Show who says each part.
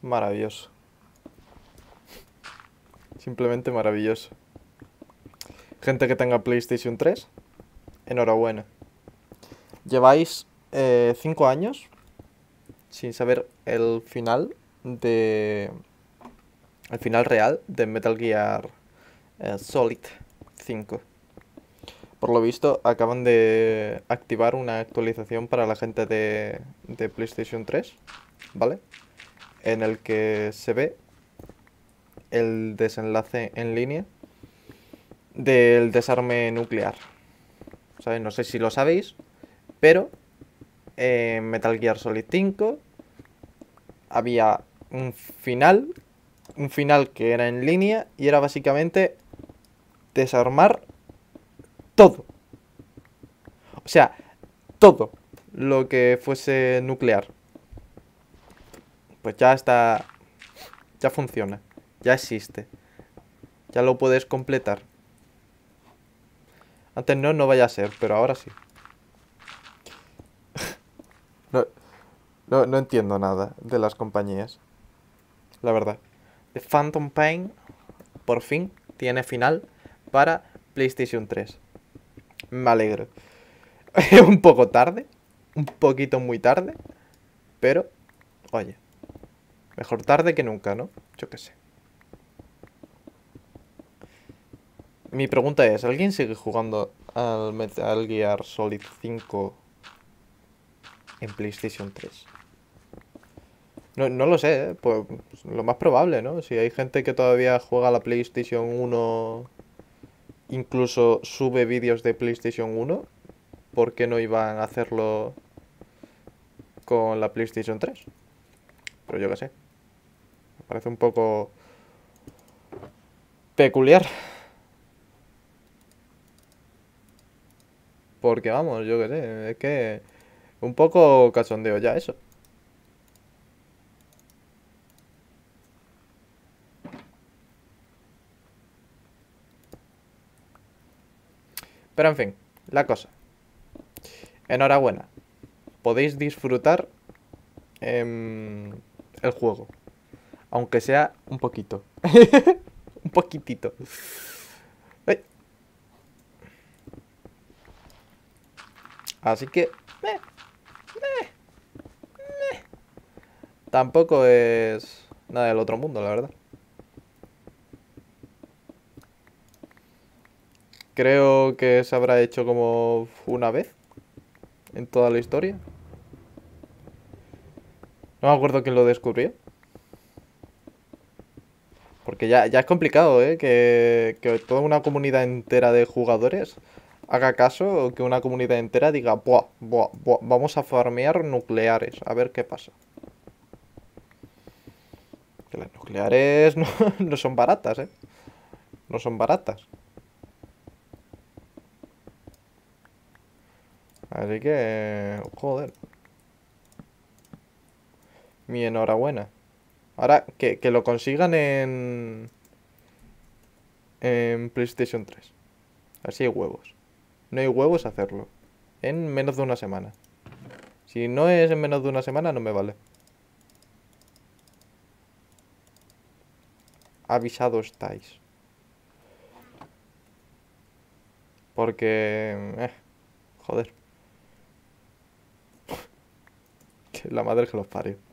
Speaker 1: Maravilloso. Simplemente maravilloso. Gente que tenga PlayStation 3, enhorabuena. Lleváis 5 años sin saber el final de... El final real de Metal Gear Solid 5. Por lo visto, acaban de activar una actualización para la gente de PlayStation 3, ¿vale? En el que se ve el desenlace en línea del desarme nuclear. ¿Sabes? No sé si lo sabéis, pero en Metal Gear Solid 5 había un final que era en línea y era básicamente desarmar todo. O sea, todo lo que fuese nuclear. Pues ya está, ya funciona, ya existe, ya lo puedes completar. Antes no vaya a ser, pero ahora sí. No, no entiendo nada de las compañías, la verdad. The Phantom Pain por fin tiene final para PlayStation 3. Me alegro. Un poco tarde, un poquito muy tarde, pero, oye, mejor tarde que nunca, ¿no? Yo qué sé. Mi pregunta es, ¿alguien sigue jugando al Metal Gear Solid 5 en PlayStation 3? No lo sé, ¿eh? Pues lo más probable, ¿no? Si hay gente que todavía juega a la PlayStation 1, incluso sube vídeos de PlayStation 1, ¿por qué no iban a hacerlo con la PlayStation 3? Pero yo qué sé, me parece un poco peculiar. Porque vamos, yo qué sé, es que un poco cachondeo ya eso. Pero en fin, la cosa. Enhorabuena. Podéis disfrutar el juego. Aunque sea un poquito. Un poquitito. Ay. Así que tampoco es nada del otro mundo, la verdad. Creo que se habrá hecho como una vez en toda la historia. No me acuerdo quién lo descubrió. Porque ya es complicado, ¿eh? Que toda una comunidad entera de jugadores haga caso o que una comunidad entera diga, buah, buah, buah, vamos a farmear nucleares, a ver qué pasa. Que las nucleares no son baratas, ¿eh? No son baratas. Así que, joder, mi enhorabuena. Ahora, que lo consigan en PlayStation 3. Así hay huevos. No hay huevos a hacerlo. En menos de una semana. Si no es en menos de una semana, no me vale. Avisado estáis. Porque... joder. Que la madre que los parió.